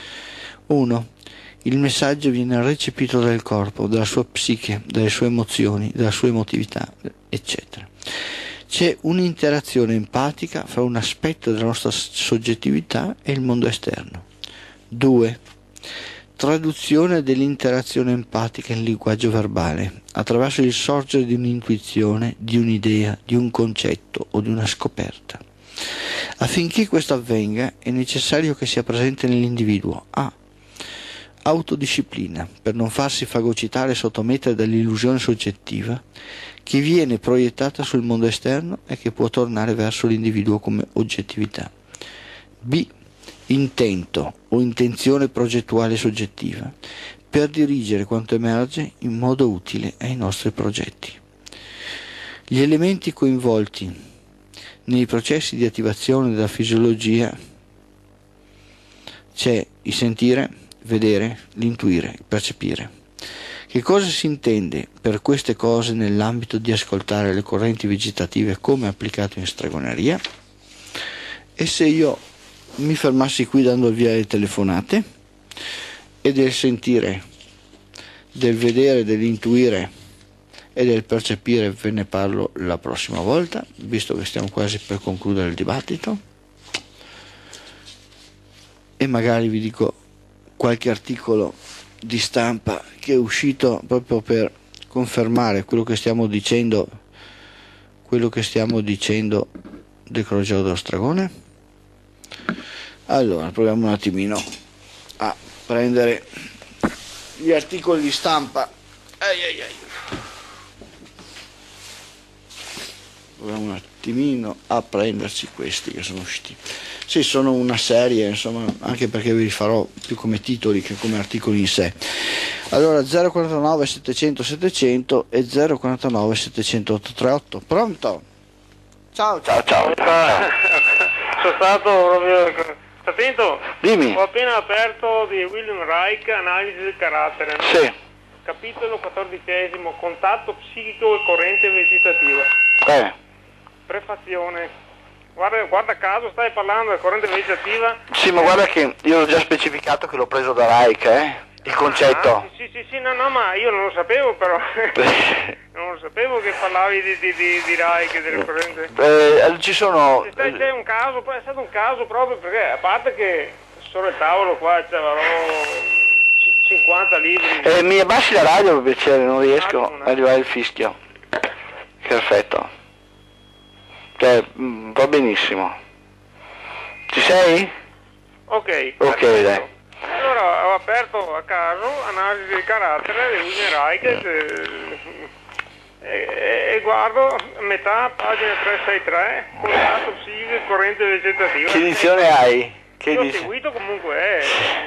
1. Il messaggio viene recepito dal corpo, dalla sua psiche, dalle sue emozioni, dalla sua emotività, eccetera. C'è un'interazione empatica fra un aspetto della nostra soggettività e il mondo esterno. 2. traduzione dell'interazione empatica in linguaggio verbale, attraverso il sorgere di un'intuizione, di un'idea, di un concetto o di una scoperta. Affinché questo avvenga è necessario che sia presente nell'individuo A. Autodisciplina, per non farsi fagocitare e sottomettere dall'illusione soggettiva che viene proiettata sul mondo esterno e che può tornare verso l'individuo come oggettività. B. Intento o intenzione progettuale soggettiva, per dirigere quanto emerge in modo utile ai nostri progetti. Gli elementi coinvolti nei processi di attivazione della fisiologia c'è il sentire, vedere, l'intuire, il percepire. Che cosa si intende per queste cose nell'ambito di ascoltare le correnti vegetative come applicato in stregoneria? E se io mi fermassi qui dando il via alle telefonate e del sentire, del vedere, dell'intuire e del percepire ve ne parlo la prossima volta, visto che stiamo quasi per concludere il dibattito, e magari vi dico qualche articolo di stampa che è uscito proprio per confermare quello che stiamo dicendo del Crociero dello Stragone. Allora, proviamo un attimino a prendere gli articoli di stampa. Proviamo un attimino a prenderci questi che sono usciti. Sì, sono una serie, insomma, anche perché vi farò più come titoli che come articoli in sé. Allora, 049 700 700 e 049 700 838. Pronto? Ciao. Sono stato proprio... Attento, Dimmi. ho appena aperto di William Reich, analisi del carattere, no? Sì. Capitolo 14, contatto psichico e corrente vegetativa. Prefazione. Guarda caso, stai parlando della corrente vegetativa. Sì, ma guarda che io ho già specificato che l'ho preso da Reich, il concetto. Sì, no, ma io non lo sapevo però. Non lo sapevo che parlavi di Reich, delle corrente. Ci sono... C'è un caso, poi è stato un caso proprio perché, a parte che sopra il tavolo qua c'avrò 50 libri. Mi abbassi la radio per piacere, non riesco a arrivare il fischio. Perfetto. Va benissimo. Ci sei? Ok, dai. Allora ho aperto a caso analisi del carattere di William Reich e guardo metà pagina 363 contatto psichico e corrente vegetativa. Che edizione hai? Io ho seguito comunque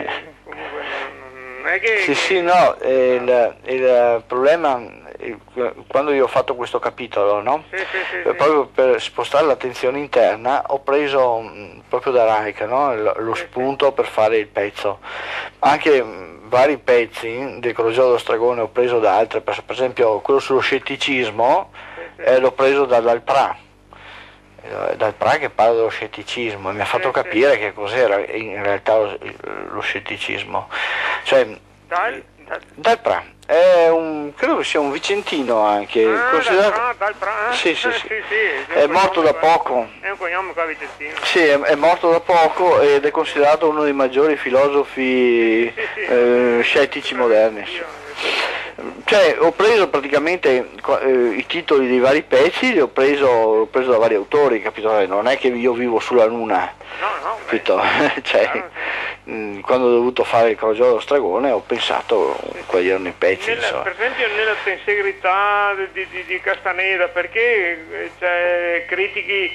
non è che... Sì, no, il problema quando io ho fatto questo capitolo, no? Sì. Proprio per spostare l'attenzione interna ho preso proprio da Reich, no? Lo spunto per fare il pezzo. Anche vari pezzi del Crociero dello Stragone ho preso da altre, per esempio quello sullo scetticismo l'ho preso dal Pra che parla dello scetticismo e mi ha fatto capire che cos'era in realtà lo scetticismo, cioè dal Pra è credo che sia un vicentino anche, considerato... dal Pra. Sì. È morto da poco. È un cognome qua vicentino. Sì, è morto da poco ed è considerato uno dei maggiori filosofi scettici moderni. Cioè, ho preso praticamente i titoli dei vari pezzi, li ho preso da vari autori, capito? Non è che io vivo sulla luna, capito? Cioè, quando ho dovuto fare il Crociero dello Stragone ho pensato quali erano i pezzi. Per esempio nella tensegrità di Castaneda, perché critichi...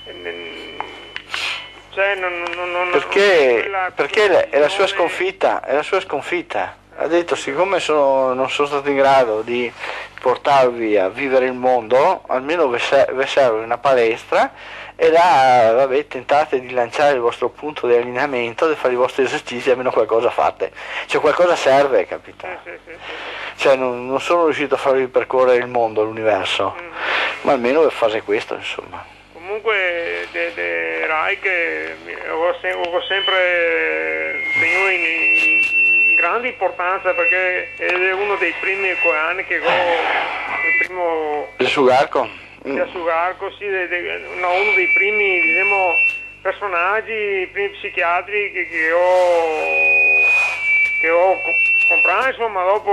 Perché è la sua sconfitta, ha detto siccome non sono stato in grado di portarvi a vivere il mondo, almeno vi serve una palestra e là tentate di lanciare il vostro punto di allineamento, di fare i vostri esercizi, almeno qualcosa fate, cioè qualcosa serve, capito? Cioè non sono riuscito a farvi percorrere il mondo, l'universo, ma almeno fate questo, insomma. Comunque Reich ho sempre tenuto in grande importanza perché è uno dei primi coreani che il primo il Sugarco, sì, uno dei primi, diciamo, personaggi, i primi psichiatri che ho che ho comprato, insomma, dopo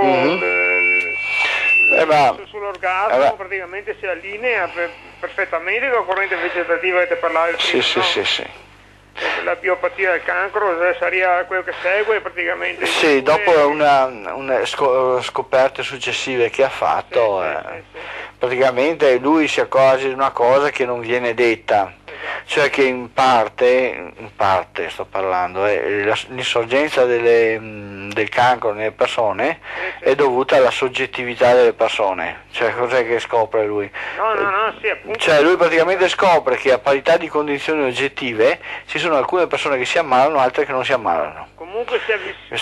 sull'orgasmo praticamente si allinea perfettamente con la corrente vegetativa che te parlavi prima, sì. La biopatia del cancro sarebbe quello che segue praticamente. Sì, dopo una scoperte successive che ha fatto, praticamente lui si accorge di una cosa che non viene detta, cioè che in parte sto parlando, l'insorgenza del cancro nelle persone è dovuta alla soggettività delle persone. Cioè cos'è che scopre lui? No, sì, appunto. Cioè lui praticamente scopre che a parità di condizioni oggettive ci sono alcune persone che si ammalano, altre che non si ammalano. Comunque il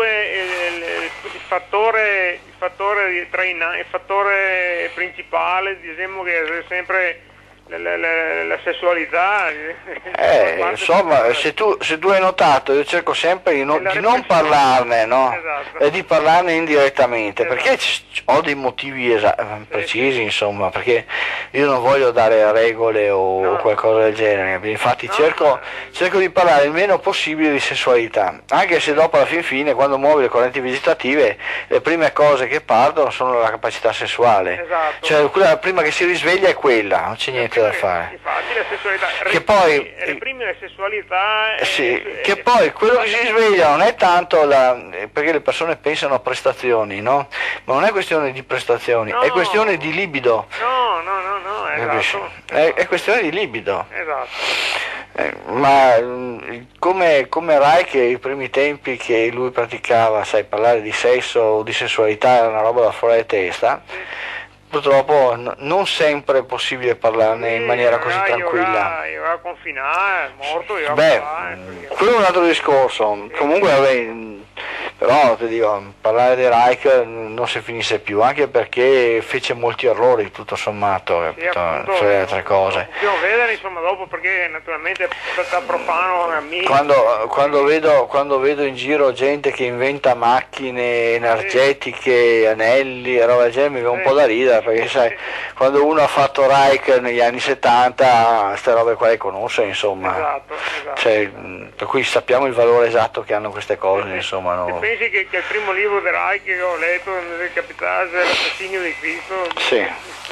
fattore principale, diciamo, che è sempre la sessualità. Insomma, se tu hai notato, io cerco sempre di non parlarne, no? Esatto. E di parlarne indirettamente, perché ho dei motivi precisi, insomma, perché io non voglio dare regole o qualcosa del genere, infatti cerco di parlare il meno possibile di sessualità, anche se dopo alla fine, quando muovi le correnti vegetative, le prime cose che partono sono la capacità sessuale, esatto. Cioè quella prima che si risveglia è quella, non c'è niente da fare. Infatti la sessualità reprime la sessualità, che poi quello che si sveglia non è tanto perché le persone pensano a prestazioni, no? Ma non è questione di prestazioni, è questione di libido. No, esatto. È questione di libido. Esatto. Ma come Reich, i primi tempi che lui praticava, sai, parlare di sesso o di sessualità era una roba da fuori di testa. Purtroppo non sempre è possibile parlarne in maniera così tranquilla. Io a confinare, è morto, quello è un altro discorso. Comunque, però ti dico, parlare di Reich non si finisce più, anche perché fece molti errori tutto sommato, sulle altre cose. Dobbiamo vedere, insomma, dopo, perché naturalmente sta profano a me. Quando vedo in giro gente che inventa macchine energetiche, anelli e roba del genere, mi viene un po' da ridere, perché sai, quando uno ha fatto Reich negli anni 70, queste robe qua le conosce, insomma. Esatto. Cioè, per cui sappiamo il valore esatto che hanno queste cose, insomma. No? Se pensi che il primo libro di Reich che ho letto nel Capitale è l'Assassinio di Cristo, sì.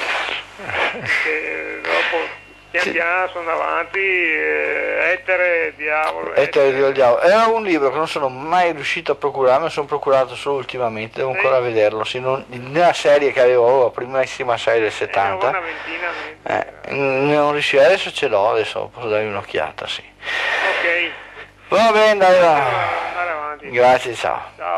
Che dopo pian sono avanti, Etere Diavolo. Era un libro che non sono mai riuscito a procurare, me sono procurato solo ultimamente, devo ancora vederlo, nella serie che avevo, la primissima serie del 70. Una ventina. Non riuscivo, adesso ce l'ho, adesso posso dargli un'occhiata, sì. Ok. Va bene, dai, Andare avanti. Grazie, ciao.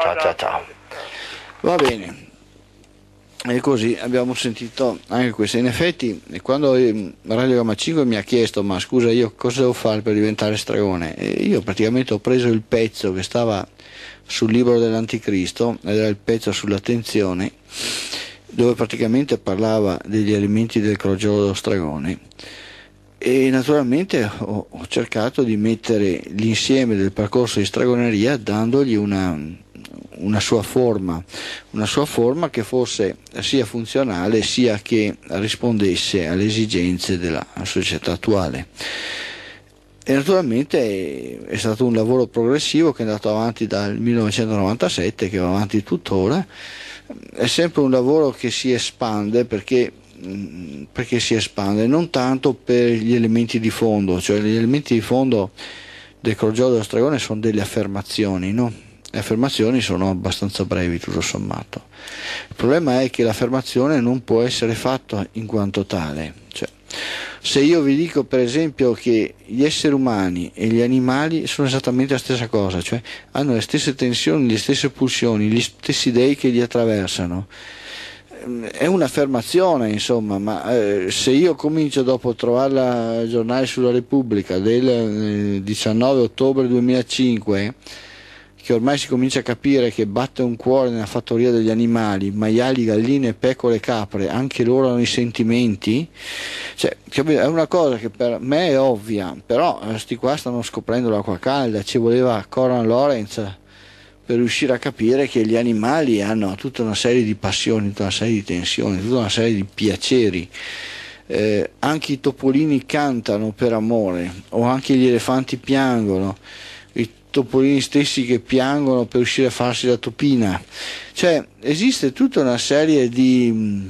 Va bene. E così abbiamo sentito anche questo. In effetti, quando Radio Gamma 5 mi ha chiesto: ma scusa, io cosa devo fare per diventare stregone? E io praticamente ho preso il pezzo che stava sul libro dell'Anticristo, ed era il pezzo sull'attenzione, dove praticamente parlava degli elementi del crogiolo dello stregone, e naturalmente ho cercato di mettere l'insieme del percorso di stregoneria dandogli una sua forma che fosse sia funzionale sia che rispondesse alle esigenze della società attuale. E naturalmente è stato un lavoro progressivo che è andato avanti dal 1997, che va avanti tuttora. È sempre un lavoro che si espande perché si espande non tanto per gli elementi di fondo, cioè gli elementi di fondo del crogiolo dello stregone sono delle affermazioni, no? Le affermazioni sono abbastanza brevi tutto sommato. Il problema è che l'affermazione non può essere fatta in quanto tale, cioè, se io vi dico per esempio che gli esseri umani e gli animali sono esattamente la stessa cosa, cioè hanno le stesse tensioni, le stesse pulsioni, gli stessi dei che li attraversano, è un'affermazione, insomma, ma se io comincio dopo a trovarla al giornale sulla Repubblica del 19 ottobre 2005, che ormai si comincia a capire che batte un cuore nella fattoria degli animali, maiali, galline, pecore, capre, anche loro hanno i sentimenti, cioè, è una cosa che per me è ovvia, però sti qua stanno scoprendo l'acqua calda, ci voleva Coran Lorenz per riuscire a capire che gli animali hanno tutta una serie di passioni, tutta una serie di tensioni, tutta una serie di piaceri. Anche i topolini cantano per amore, o anche gli elefanti piangono. topolini stessi che piangono per riuscire a farsi la topina. Cioè esistono tutta una serie di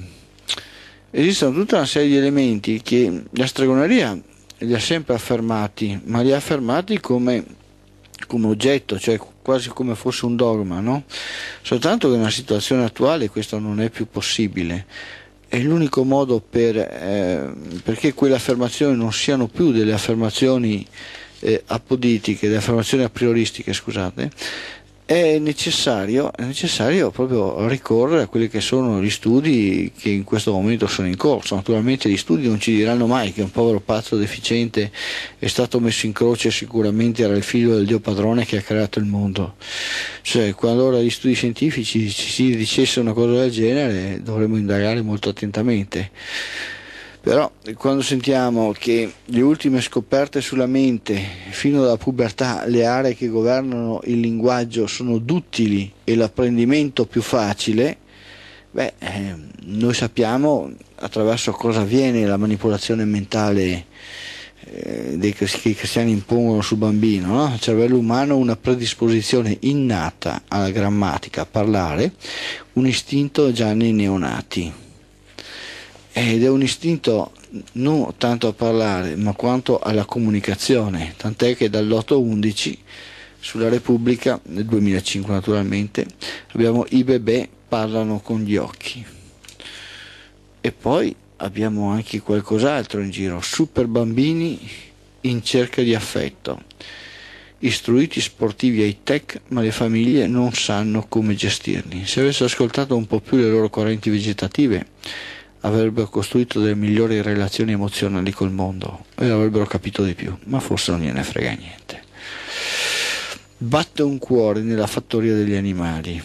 elementi che la stregoneria li ha sempre affermati, ma li ha affermati come oggetto, cioè quasi come fosse un dogma, no? Soltanto che nella situazione attuale questo non è più possibile. È l'unico modo perché quelle affermazioni non siano più delle affermazioni apoditiche, delle affermazioni a prioristiche, scusate, è necessario proprio ricorrere a quelli che sono gli studi che in questo momento sono in corso. Naturalmente gli studi non ci diranno mai che un povero pazzo deficiente è stato messo in croce, sicuramente era il figlio del Dio padrone che ha creato il mondo. Cioè, qualora gli studi scientifici ci dicesse una cosa del genere, dovremmo indagare molto attentamente. Però quando sentiamo che le ultime scoperte sulla mente, fino alla pubertà, le aree che governano il linguaggio sono duttili e l'apprendimento più facile, noi sappiamo attraverso cosa avviene la manipolazione mentale che i cristiani impongono sul bambino, no? Il cervello umano ha una predisposizione innata alla grammatica, a parlare, un istinto già nei neonati. Ed è un istinto non tanto a parlare ma quanto alla comunicazione, tant'è che dall'8-11 sulla Repubblica, nel 2005 naturalmente, abbiamo i bebè parlano con gli occhi. E poi abbiamo anche qualcos'altro in giro, super bambini in cerca di affetto, istruiti sportivi ai tech, ma le famiglie non sanno come gestirli. Se avessero ascoltato un po' più le loro correnti vegetative, avrebbero costruito delle migliori relazioni emozionali col mondo e avrebbero capito di più, ma forse non gliene frega niente. Batte un cuore nella fattoria degli animali.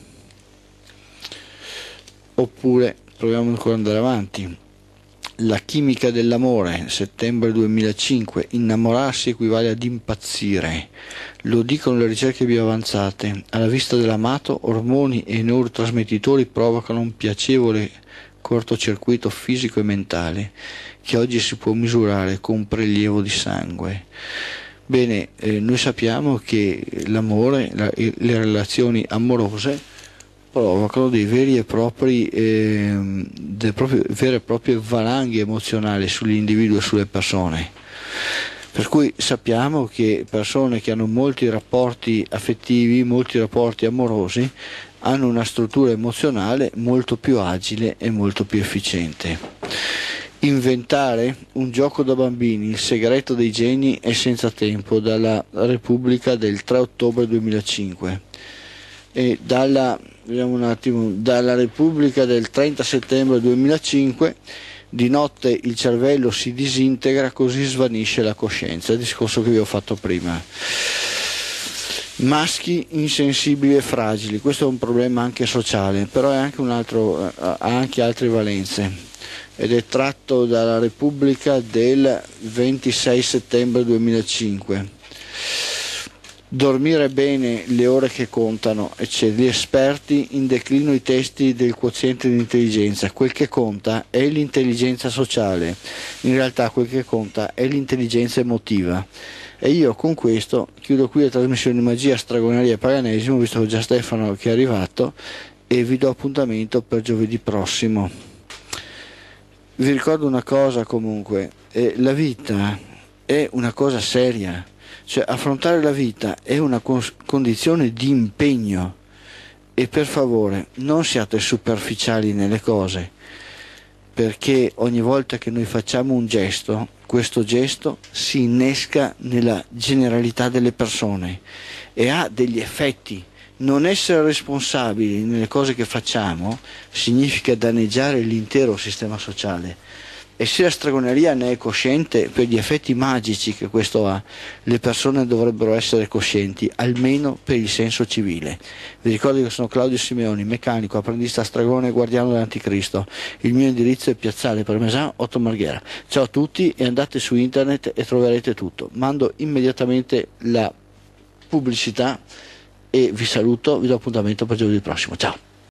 Oppure proviamo ancora ad andare avanti. La chimica dell'amore, settembre 2005, innamorarsi equivale ad impazzire, lo dicono le ricerche più avanzate. Alla vista dell'amato, ormoni e neurotrasmettitori provocano un piacevole cortocircuito fisico e mentale che oggi si può misurare con un prelievo di sangue. Bene, noi sappiamo che l'amore, le relazioni amorose provocano dei vere e proprie valanghe emozionali sugli individui e sulle persone. Per cui sappiamo che persone che hanno molti rapporti affettivi, molti rapporti amorosi, hanno una struttura emozionale molto più agile e molto più efficiente. Inventare un gioco da bambini, il segreto dei geni è senza tempo, dalla Repubblica del 3 ottobre 2005 e dalla Repubblica del 30 settembre 2005, di notte il cervello si disintegra, così svanisce la coscienza, il discorso che vi ho fatto prima. Maschi insensibili e fragili, questo è un problema anche sociale, però è anche ha anche altre valenze ed è tratto dalla Repubblica del 26 settembre 2005. Dormire bene, le ore che contano, eccetera. Gli esperti in declino i testi del quoziente di intelligenza. Quel che conta è l'intelligenza sociale, in realtà quel che conta è l'intelligenza emotiva. E io con questo chiudo qui la trasmissione di magia, stregoneria e paganesimo, visto che già Stefano che è arrivato, e vi do appuntamento per giovedì prossimo. Vi ricordo una cosa comunque, la vita è una cosa seria, cioè affrontare la vita è una condizione di impegno e per favore non siate superficiali nelle cose, perché ogni volta che noi facciamo un gesto, questo gesto si innesca nella generalità delle persone e ha degli effetti. Non essere responsabili nelle cose che facciamo significa danneggiare l'intero sistema sociale. E se la stregoneria ne è cosciente, per gli effetti magici che questo ha, le persone dovrebbero essere coscienti, almeno per il senso civile. Vi ricordo che sono Claudio Simeoni, meccanico, apprendista stregone e guardiano dell'anticristo. Il mio indirizzo è Piazzale Parmesan 8 Marghera. Ciao a tutti e andate su internet e troverete tutto. Mando immediatamente la pubblicità e vi saluto, vi do appuntamento per giovedì prossimo. Ciao!